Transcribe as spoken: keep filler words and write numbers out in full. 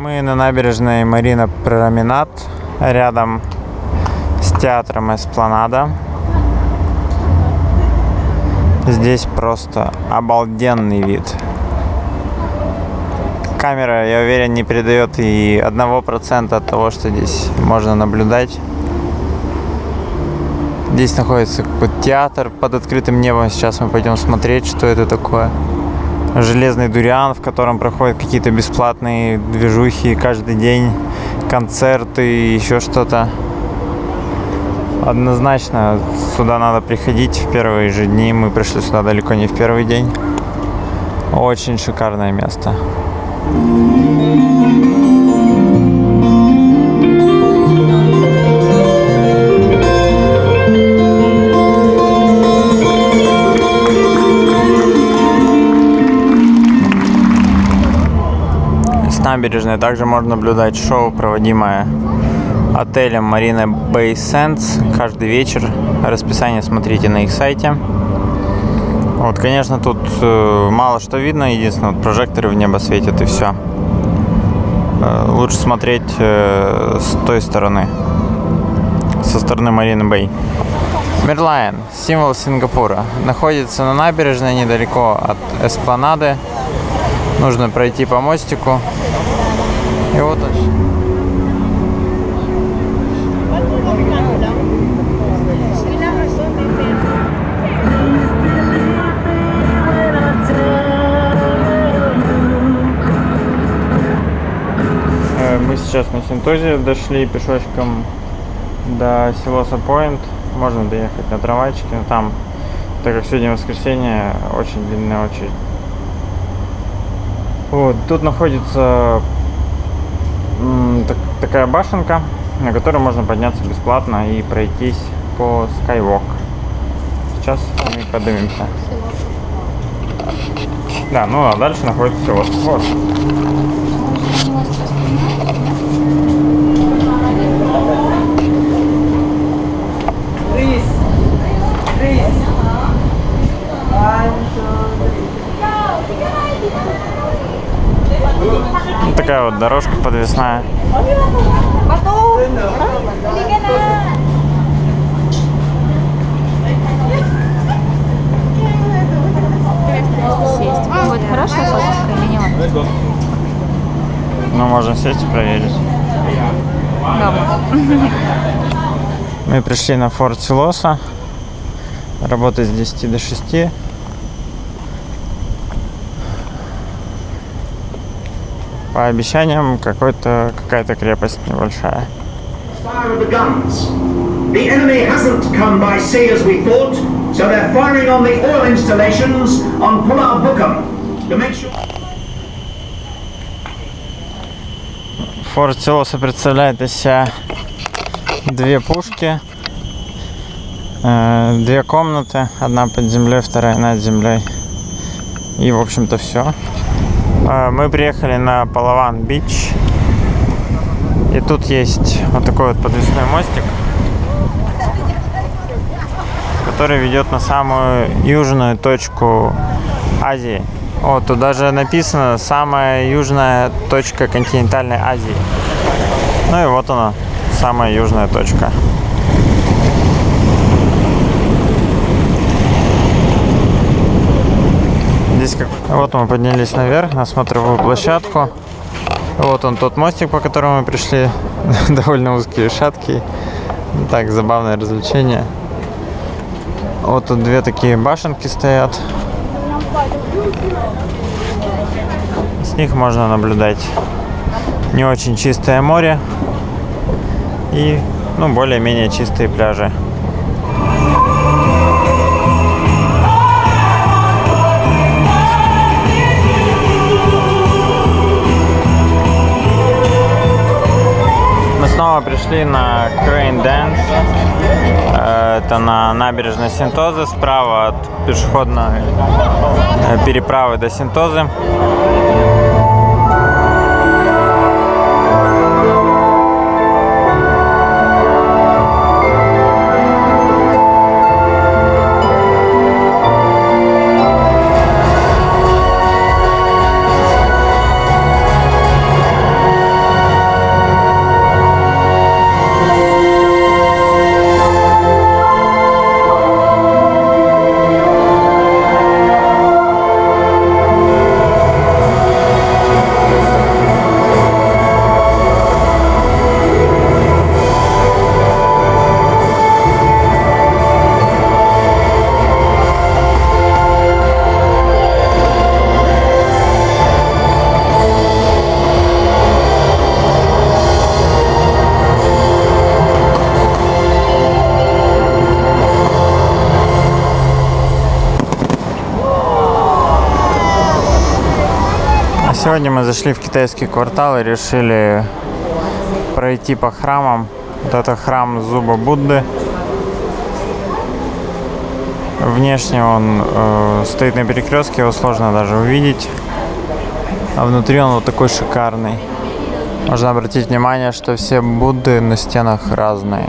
Мы на набережной Марина Променад, рядом с театром Эспланада. Здесь просто обалденный вид. Камера, я уверен, не передает и одного процента от того, что здесь можно наблюдать. Здесь находится какой-то театр под открытым небом. Сейчас мы пойдем смотреть, что это такое. Железный дуриан, в котором проходят какие-то бесплатные движухи каждый день, концерты и еще что-то. Однозначно сюда надо приходить в первые же дни. Мы пришли сюда далеко не в первый день. Очень шикарное место. С набережной также можно наблюдать шоу, проводимое отелем Marina Bay Sands каждый вечер. Расписание смотрите на их сайте. Вот, конечно, тут э, мало что видно, единственное, вот прожекторы в небо светят и все. Э, лучше смотреть э, с той стороны, со стороны Marina Bay. Merlion, символ Сингапура, находится на набережной недалеко от Эспланады. Нужно пройти по мостику. И вот он. Мы сейчас на Сентозе дошли пешочком до Силоса Пойнт. Можно доехать на трамвайчике, но там, так как сегодня воскресенье, очень длинная очередь. Вот, тут находится м, так, такая башенка, на которой можно подняться бесплатно и пройтись по Skywalk. Сейчас мы поднимемся. Да, ну а дальше находится Силос. Вот. Вот такая вот дорожка подвесная. Вот хорошая фоточка или не вот? Ну, можно сесть и проверить. Да. Мы пришли на форт Силоса. Работает с десяти до шести. По обещаниям, какой-то, какая-то крепость небольшая. Форт Силоса представляет из себя две пушки, э, две комнаты, одна под землей, вторая над землей. И, в общем-то, все. Мы приехали на Палаван-Бич, и тут есть вот такой вот подвесной мостик, который ведет на самую южную точку Азии. Вот тут даже написано «Самая южная точка континентальной Азии». Ну и вот она, самая южная точка. Здесь как... Вот мы поднялись наверх на смотровую площадку. Вот он тот мостик, по которому мы пришли. Довольно узкий и шаткий. Так, забавное развлечение. Вот тут две такие башенки стоят. С них можно наблюдать не очень чистое море и, ну, более-менее чистые пляжи. Мы снова пришли на Crane Dance. Это на набережной Сентозы, справа от пешеходной переправы до Сентозы. Сегодня мы зашли в китайский квартал и решили пройти по храмам. Вот это храм Зуба Будды. Внешне он э, стоит на перекрестке, его сложно даже увидеть. А внутри он вот такой шикарный. Можно обратить внимание, что все Будды на стенах разные.